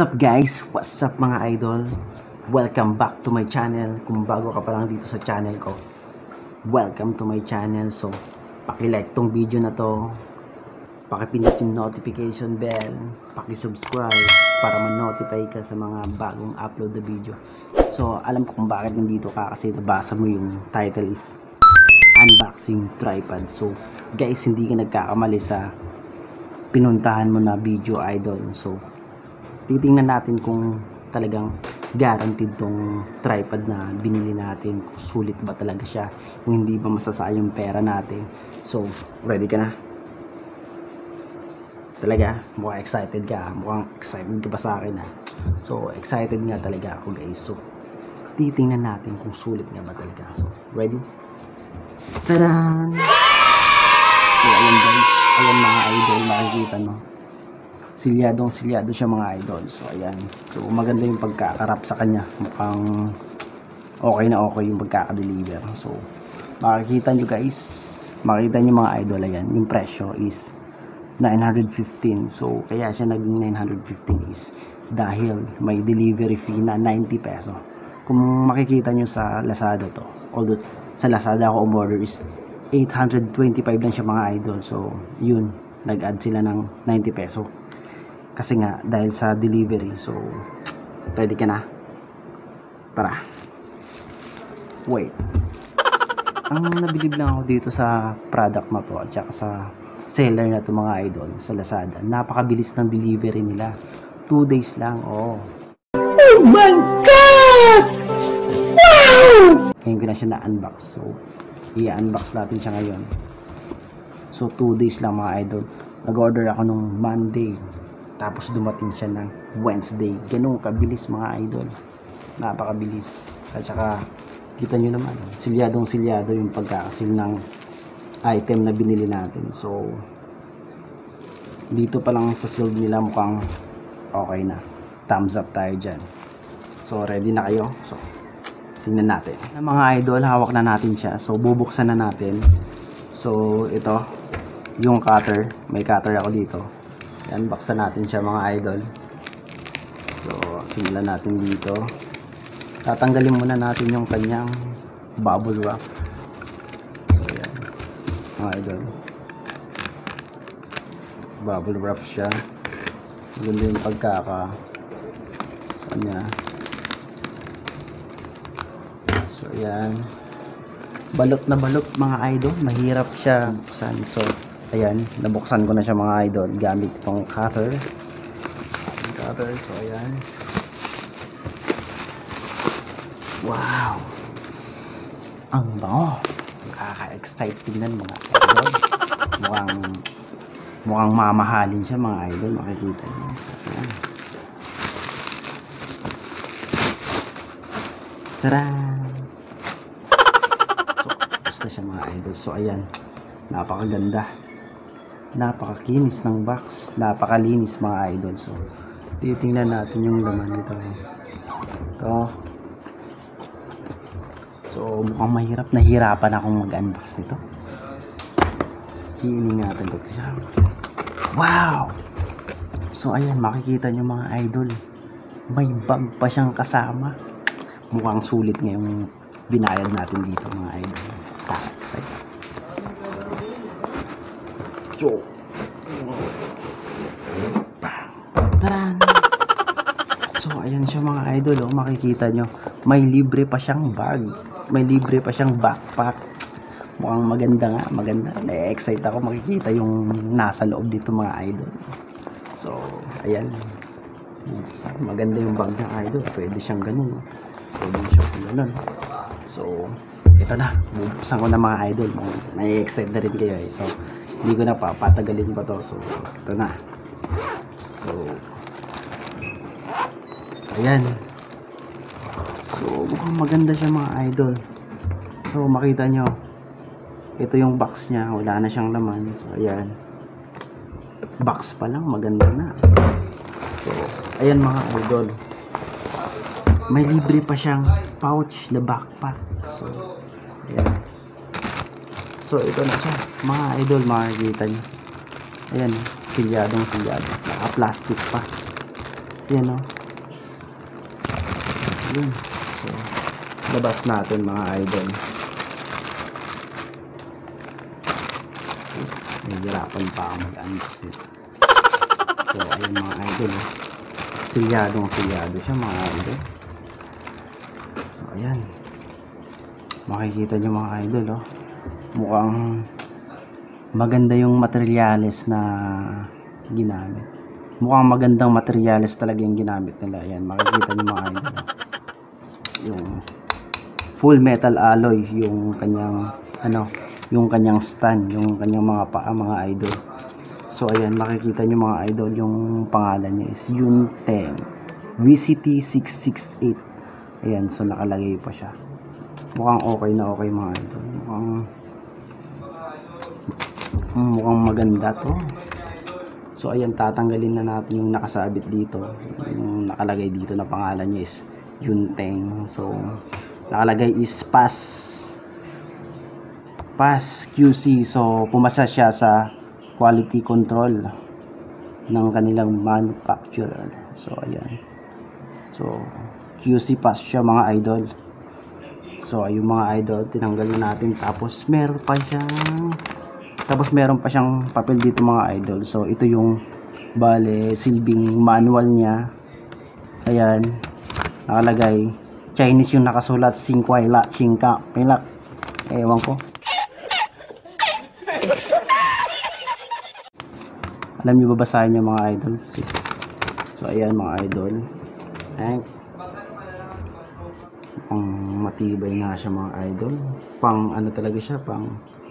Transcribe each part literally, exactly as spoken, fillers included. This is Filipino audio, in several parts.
What's up guys? What's up mga idol? Welcome back to my channel. Kung bago ka pa lang dito sa channel ko, welcome to my channel. So, paki-like tong video na to, paki-pindot yung notification bell, paki-subscribe para ma-notify ka sa mga bagong upload na video. So, alam ko kung bakit nandito ka kasi nabasa mo yung title is Unboxing Tripod. So, guys, hindi ka nagkakamali sa pinuntahan mo na video idol. So, titingnan natin kung talagang guaranteed tong tripod na binili natin, kung sulit ba talaga siya, kung hindi ba masasayang pera natin. So, ready ka na? Talaga? Mukhang excited ka. Mukhang excited ka ba sa akin ha? So, excited nga talaga ako guys. So, titingnan natin kung sulit nga ba talaga. So, ready? Tadaan! So, ayan guys. Ayan mga idol, makikita no. Silyadong silyado siya mga idol. So ayan, so maganda yung pagkakarap sa kanya, mukhang okay na okay yung pagkakadeliver. So makikita nyo guys, makikita nyo mga idol, ayan yung presyo is nine hundred fifteen. So kaya siya naging nine hundred fifteen is dahil may delivery fee na ninety peso. Kung makikita nyo sa Lazada to, although sa Lazada ako umorder is eight hundred twenty-five lang siya mga idol. So yun, nag-add sila ng ninety peso kasi nga dahil sa delivery. So ready ka na? Tara. Wait, ang nabilib lang ako dito sa product na to at saka sa seller na to mga idol sa Lazada, napakabilis ng delivery nila. Two days lang. Oh, oh my god, wow! Ngayon ko na siya na-unbox. So i-unbox natin siya ngayon. So two days lang mga idol. Nag-order ako nung Monday, tapos dumating siya ng Wednesday. Ganun kabilis mga idol, napakabilis. At saka kita nyo naman, silyadong silyado yung pagkakasil ng item na binili natin. So dito pa lang sa sealed nila mukhang okay na. Thumbs up tayo dyan. So ready na kayo? So tingnan natin. Mga idol, hawak na natin siya. So bubuksan na natin. So ito yung cutter, may cutter ako dito. Unbox na natin siya mga idol. So simulan natin dito. Tatanggalin muna natin yung kanyang bubble wrap. So yan mga idol, bubble wrap siya. Ganda yung pagkaka sa kanya. So yan, balot na balot mga idol, mahirap siya buksan. So ayan, nabuksan ko na siya mga idol gamit itong cutter. cutter So ayan, wow, ang bango, nakaka-excite tingnan mga idol. Mukhang mukhang mamahalin siya mga idol, makikita niyo. So ayan, tara. So gusto siya mga idol. So ayan, napakaganda, napakakinis ng box, napakalinis mga idol. So titingnan natin yung laman nito. Ito. So mukhang mahirap, nahirapan akong mag-unbox nito. Hiingatan ko siya. Wow! So ayan, makikita nyo mga idol, may bag pa siyang kasama. Mukhang sulit ngayong binayad natin dito mga idol. So, taran! So ayan siya mga idol, oh, makikita nyo, may libre pa siyang bag, may libre pa siyang backpack. Mukhang maganda nga, maganda. Na-excite ako makikita yung nasa loob dito mga idol. So ayan, maganda yung bag ng idol. Pwede siyang ganun, pwede siyang ganun. So ito na, bubuksan ko na mga idol. Na-excite na rin kayo eh. So hindi ko na pa patagalin pa to. So ito na. So ayan, so mukhang maganda siya mga idol. So makita nyo, ito yung box niya, wala na siyang laman. So ayan, box pa lang, maganda na. So ayan mga idol, may libre pa siyang pouch na backpack. So ayan, so ito na siya mga idol, makikita nyo. Ayan, silyadong silyado, naka plastic pa. Yan, no? Yun. So, labas natin mga idol. Nahihirapan pa ako mag-unbox nito. So, ayun mga idol. Eh. Silyadong silyado siya mga idol. So, ayan. Makikita nyo mga idol, oh. Mukhang maganda yung materials na ginamit. Mukhang magandang materials talaga yung ginamit nila. Ayan, makikita nyo mga idol. Yung full metal alloy, yung kanyang ano, yung kanyang stand, yung kanyang mga paa mga idol. So ayan, makikita nyo mga idol, yung pangalan niya is Yunteng V C T six six eight. Ayan, so nakalagay pa siya. Mukhang okay na okay mga idol. Mukhang mukhang maganda to. So ayan, tatanggalin na natin yung nakasabit dito. Yung nakalagay dito na pangalan niya is Yunteng. So nakalagay is pass pass Q C. So pumasa siya sa quality control ng kanilang manufacturer. So ayan. So Q C pass siya mga idol. So ayun mga idol, tinanggal na natin. Tapos meron pa siyang Tapos meron pa siyang papel dito mga idol. So ito yung bale silbing manual niya. Ayan, nakalagay Chinese yung nakasulat, Singkwai La Chingka Pilak. Ewan ko. Alam niyo ba basahin niyo mga idol? So ayan mga idol. Ayan. Pang matibay nga siya mga idol. Pang ano talaga siya, pang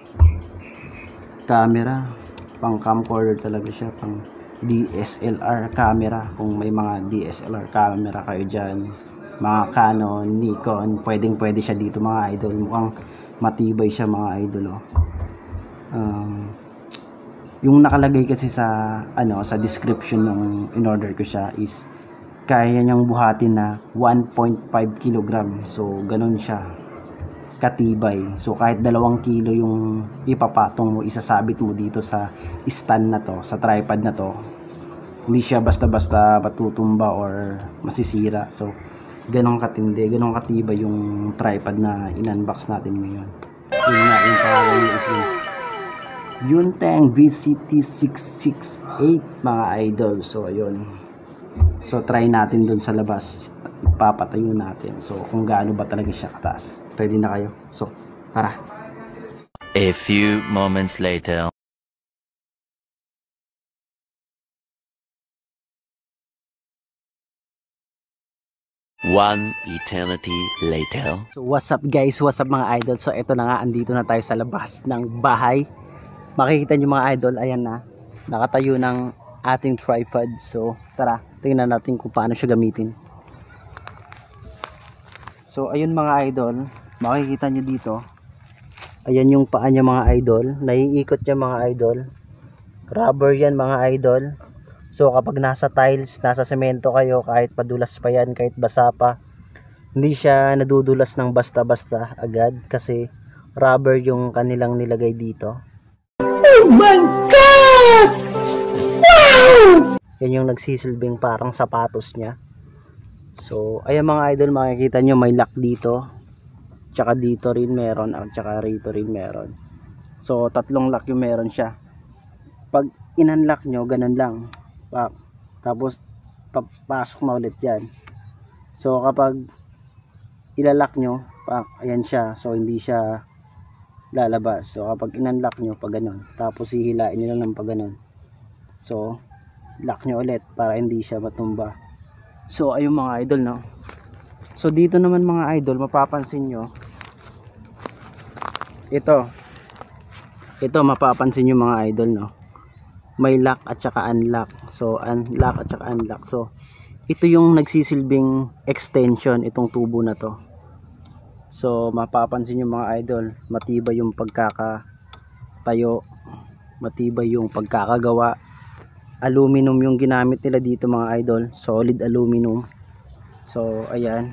camera, pang camcorder talaga siya, pang D S L R camera. Kung may mga D S L R camera kayo dyan, mga Canon, Nikon, pwedeng pwede siya dito mga idol. Mukhang matibay siya mga idol, oh. um, yung nakalagay kasi sa ano sa description nung in-order ko siya is kaya niyang buhatin na one point five kilogram. So ganun siya katibay. So kahit dalawang kilo yung ipapatong mo, isasabit mo dito sa stand na to, sa tripod na to, hindi siya basta-basta matutumba or masisira. So ganun katindi, ganun katibay yung tripod na in-unbox natin ngayon. Yun nga, yung pangalan niya is yung Yunteng V C T six six eight mga idol. So ayun. So try natin dun sa labas, papatayo natin. So kung gaano ba talaga siya kataas. Ready na kayo? So tara. A few moments later. One eternity later. So what's up guys? What's up mga idol? So eto na nga, andito na tayo sa labas ng bahay. Makikita nyo mga idol, ayan na, nakatayo ng ating tripod. So tara, tingnan natin kung paano siya gamitin. So ayun mga idol, makikita nyo dito, ayan yung paa niya mga idol, naiikot niya mga idol, rubber yan mga idol. So kapag nasa tiles, nasa semento kayo, kahit padulas pa yan, kahit basa pa, hindi siya nadudulas ng basta-basta agad kasi rubber yung kanilang nilagay dito. Oh my God! Wow! Yan yung nagsisilbing parang sapatos niya. So ayan mga idol, makikita nyo may lock dito, tsaka dito rin meron, at tsaka rito rin meron. So tatlong lock yung meron siya. Pag in-unlock nyo, ganun lang, pa, tapos papasok na ulit yan. So kapag ilalak nyo, pa, ayan siya, so hindi siya lalabas. So kapag in-unlock nyo, pag ganun, tapos hihilain nyo lang ng pag ganun, so lock nyo ulit para hindi siya matumba. So ayun mga idol, no. So dito naman mga idol, mapapansin nyo ito ito mapapansin nyo mga idol, no, may lock at saka unlock. So unlock at saka unlock. So ito yung nagsisilbing extension, itong tubo na to. So mapapansin nyo mga idol, matibay yung pagkakatayo, matibay yung pagkakagawa. Aluminum yung ginamit nila dito mga idol, solid aluminum. So ayan,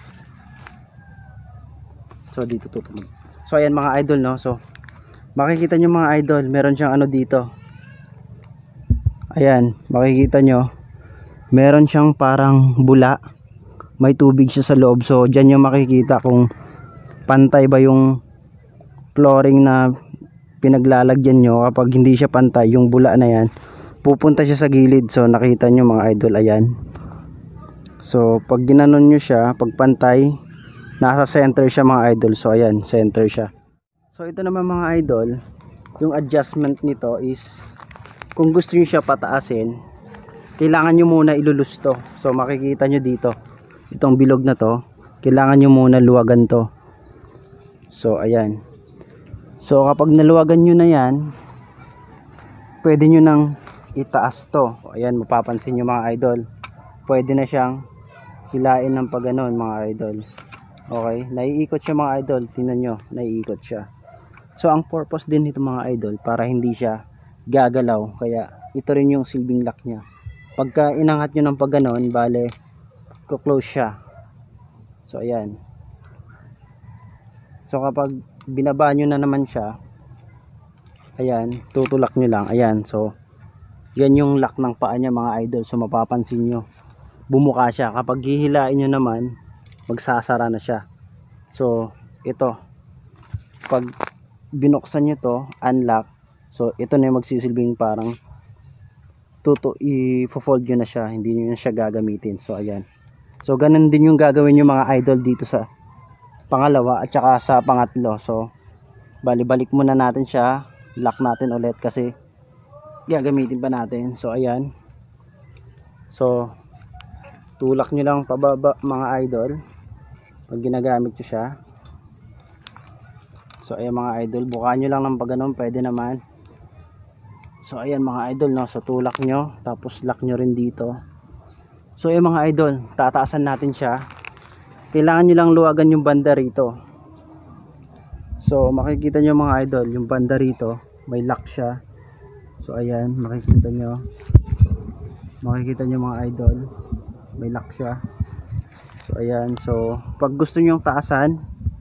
so dito tutumog. So ayan mga idol, no. So makikita nyo mga idol, meron siyang ano dito, ayan, makikita nyo meron siyang parang bula, may tubig siya sa loob. So dyan yung makikita kung pantay ba yung flooring na pinaglalagyan nyo. Kapag hindi siya pantay, yung bula na yan pupunta siya sa gilid. So nakita nyo mga idol, ayan. So pag ginanon nyo siya, pag pantay, nasa center siya mga idol. So ayan, center siya. So ito naman mga idol, yung adjustment nito is, kung gusto nyo siya pataasin, kailangan nyo muna ilulus to. So makikita nyo dito, itong bilog na to, kailangan nyo muna luwagan to. So ayan. So kapag naluwagan nyo na yan, pwede nyo nang itaas to. Ayan, mapapansin nyo mga idol, pwede na siyang hilain ng pagganon mga idol. Okay, naiikot siya mga idol. Tingnan nyo, naiikot siya. So ang purpose din nito mga idol, para hindi siya gagalaw. Kaya ito rin yung silbing lock nya. Pagka inangat nyo ng pagganon, bale ko-close siya. So ayan. So kapag binaba nyo na naman siya, ayan, tutulak nyo lang. Ayan, so yan yung lock ng paa nya mga idol. So mapapansin nyo, bumuka siya. Kapag hihilain nyo naman, magsasara na siya. So ito, pag binuksan nyo to, unlock, so ito na yung magsisilbing parang tuto, i-fold nyo na siya, hindi nyo na siya gagamitin. So ayan, so ganun din yung gagawin nyo mga idol dito sa pangalawa at saka sa pangatlo. So bali-balik muna natin siya, lock natin ulit kasi gagamitin pa natin. So ayan, so tulak nyo lang pababa mga idol pag ginagamit nyo siya. So ayan mga idol, bukaan nyo lang ng pagganon, pwede naman. So ayan mga idol, no? So tulak nyo, tapos lock nyo rin dito. So ayan mga idol, tataasan natin siya. Kailangan nyo lang luwagan yung banda rito. So makikita nyo mga idol, yung banda rito may lock siya. So ayan, makikita nyo, makikita nyo mga idol, may lock siya. So ayan, so pag gusto nyo yung taasan,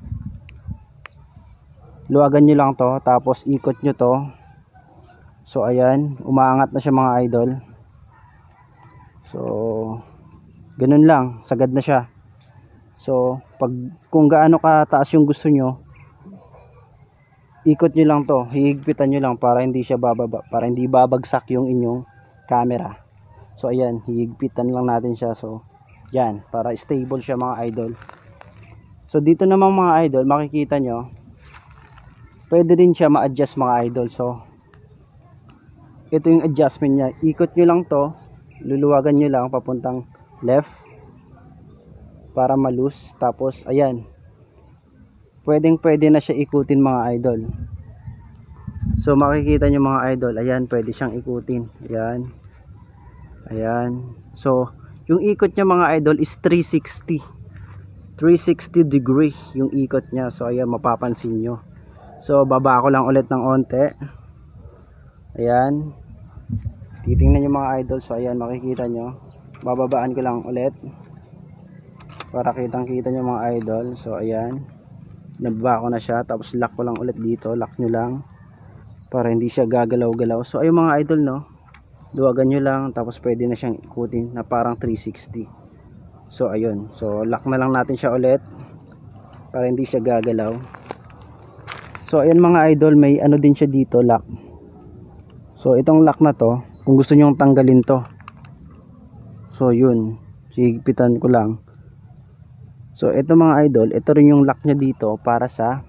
luwagan nyo lang to, tapos ikot nyo to. So ayan, umaangat na siya mga idol. So ganun lang, sagad na siya. So pag kung gaano kataas yung gusto nyo, ikot nyo lang to, hihigpitan nyo lang para hindi siya bababa, para hindi babagsak yung inyong camera. So ayan, hihigpitan lang natin siya. So yan, para stable siya mga idol. So dito naman mga idol, makikita nyo, pwede din siya ma-adjust mga idol. So ito yung adjustment niya, ikot nyo lang to, luluwagan nyo lang papuntang left para malus. Tapos ayan, pwedeng pwede na siya ikutin mga idol. So makikita nyo mga idol, ayan, pwede siyang ikutin. Ayan, ayan. So yung ikot niya mga idol is three sixty degree yung ikot niya. So ayan, mapapansin nyo. So baba ko lang ulit ng onte. Ayan, titingnan nyo mga idol. So ayan, makikita nyo, bababaan ko lang ulit para kitang kita nyo mga idol. So ayan, nababa ko na siya, tapos lock ko lang ulit dito. Lock nyo lang para hindi siya gagalaw-galaw. So ayun mga idol, no, luwagan nyo lang, tapos pwede na siyang ikutin na parang three sixty. So ayun, so lock na lang natin siya ulit para hindi siya gagalaw. So ayan mga idol, may ano din siya dito, lock. So itong lock na to, kung gusto nyo tanggalin to, so yun, higpitan ko lang. So ito mga idol, ito rin yung lock nya dito para sa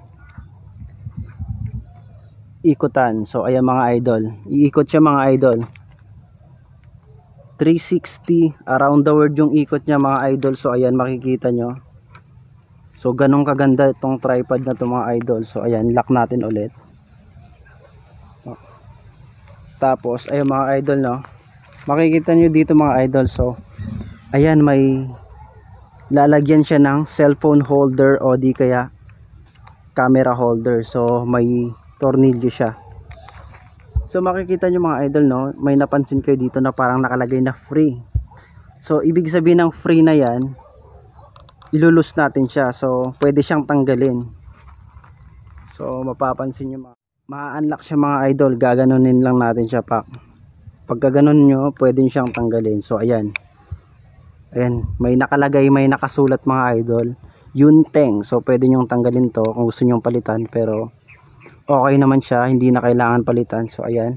ikutan. So ayan mga idol, iikot siya mga idol, three sixty around the world yung ikot nya mga idol. So ayan, makikita nyo. So ganun kaganda itong tripod na to mga idol. So ayan, lock natin ulit. Tapos ayun mga idol, no, makikita nyo dito mga idol. So ayan, may lalagyan siya ng cellphone holder o di kaya camera holder. So may tornilyo siya. So makikita nyo mga idol, no, may napansin kayo dito na parang nakalagay na free. So ibig sabihin ng free na yan, ilulus natin siya. So pwede siyang tanggalin. So mapapansin nyo, ma-unlock siya mga idol, gaganunin lang natin siya pa. pagka ganun nyo, pwede nyo siyang tanggalin. So ayan, ayan, may nakalagay, may nakasulat mga idol, Yunteng. So pwede nyong tanggalin to kung gusto nyong palitan, pero okay naman siya, hindi na kailangan palitan. So ayan,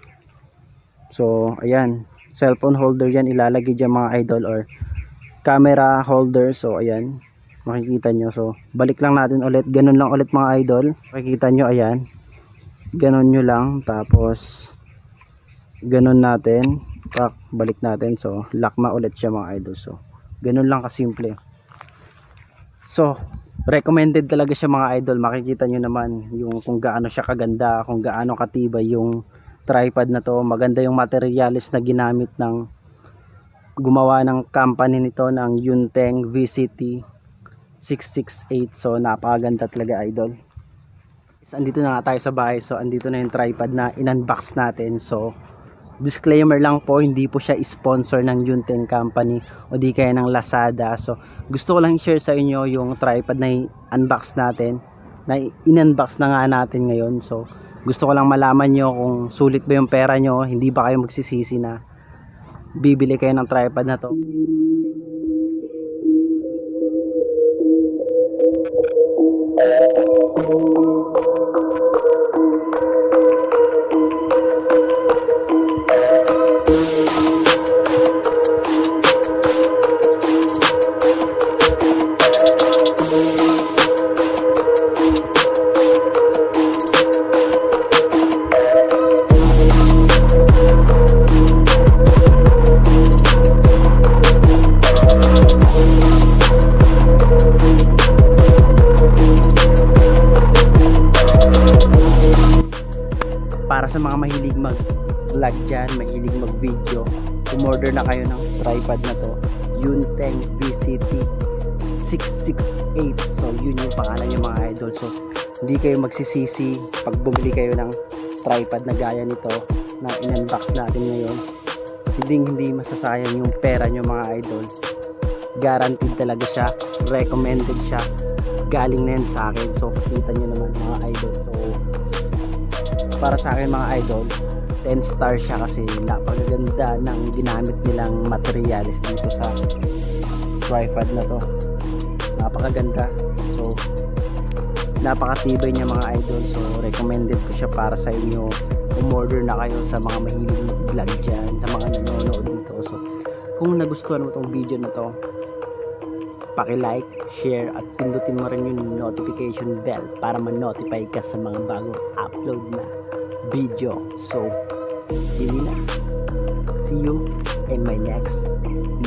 so ayan, cellphone holder yan, ilalagay dyan mga idol, or camera holder. So ayan, makikita nyo. So balik lang natin ulit, ganun lang ulit mga idol, makikita nyo, ayan, ganun nyo lang, tapos ganun natin, pak, balik natin. So lock na ulit siya mga idol. So ganun lang kasimple. So recommended talaga siya mga idol. Makikita nyo naman yung kung gaano siya kaganda, kung gaano katibay yung tripod na to. Maganda yung materials na ginamit ng gumawa ng company nito, ng Yunteng V C T six six eight. So napakaganda talaga idol. So, andito na nga tayo sa bahay. So andito na yung tripod na in-unbox natin. So disclaimer lang po, hindi po siya sponsor ng Yunteng Company o di kaya ng Lazada. So gusto ko lang i-share sa inyo yung tripod na i-unbox natin, na in-unbox na nga natin ngayon. So gusto ko lang malaman nyo kung sulit ba yung pera nyo, hindi ba kayo magsisisi na bibili kayo ng tripod na to. Para sa mga mahilig mag vlog dyan, mahilig mag video, umorder na kayo ng tripod na to, Yunteng V C T six six eight. So yun yung pangalan niya mga idol. So hindi kayo magsisisi pag bumili kayo ng tripod na gaya nito na in-unbox natin ngayon. Hindi hindi masasayang yung pera nyo mga idol. Guaranteed talaga siya, recommended siya, galing na yan sa akin. So kita nyo naman mga idol. So para sa akin mga idol, ten star siya kasi napakaganda ng ginamit nilang materials dito sa tripod na to. Napakaganda. So napakatibay niya mga idol. So recommended ko siya para sa inyo. Umorder na kayo sa mga mahilig mag-vlog dyan, sa mga nanonood dito. So kung nagustuhan mo tong video na to, paki-like, share at pindutin mo rin yung notification bell para ma-notify ka sa mga bagong upload na video. So yun na, see you in my next